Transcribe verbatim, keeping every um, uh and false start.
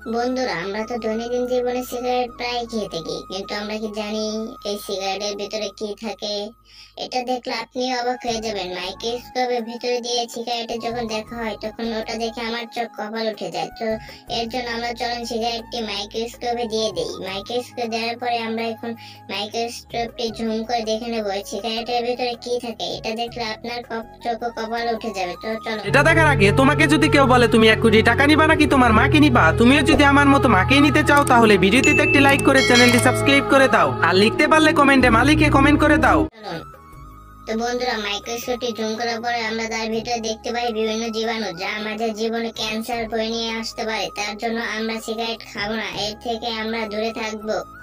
বন্ধুরা, আমরা তো দৈনন্দিন জীবনে সিগারেট প্রায় খেয়ে থাকি, কিন্তু আমরা কি জানি এই সিগারেটের ভিতরে কি থাকে? এটা দেখলে আপনি অবাক হয়ে যাবেন। মাইক্রোস্কোপের ভিতরে দিয়ে সিগারেটে যখন দেখা হয় তখন ওটা দেখে আমার চোখ কপাল উঠে যায়। তো এর জন্য আমরা চলুন সিগারেটটি মাইক্রোস্কোপে দিয়ে দেই। মাইক্রোস্কোপ দেওয়ার পরে আমরা এখন মাইক্রোস্কোপটি জুম করে দেখে নেব সিগারেটের ভিতরে কি থাকে। এটা দেখলে আপনার কপ- চোখ ও কপাল উঠে যাবে। তো চলো। এটা দেখার আগে তোমাকে যদি কেউ বলে তুমি এক কোটি টাকা নিবা নাকি তোমার মাকে নিবা, তুমিও যদি আমার মতো মাকেই নিতে চাও তাহলে ভিডিওটিতে একটি লাইক করে চ্যানেলটি সাবস্ক্রাইব করে দাও, আর লিখতে পারলে কমেন্টে মালিকে কমেন্ট করে দাও। চলুন। তো বন্ধুরা, মাইক্রোস্কোপটি জুম করার পরে আমরা তার ভিতরে দেখতে পাই বিভিন্ন জীবাণু, যা আমাদের জীবনে ক্যান্সার বয়ে নিয়ে আসতে পারে। তার জন্য আমরা সিগারেট খাবো না, এর থেকে আমরা দূরে থাকবো।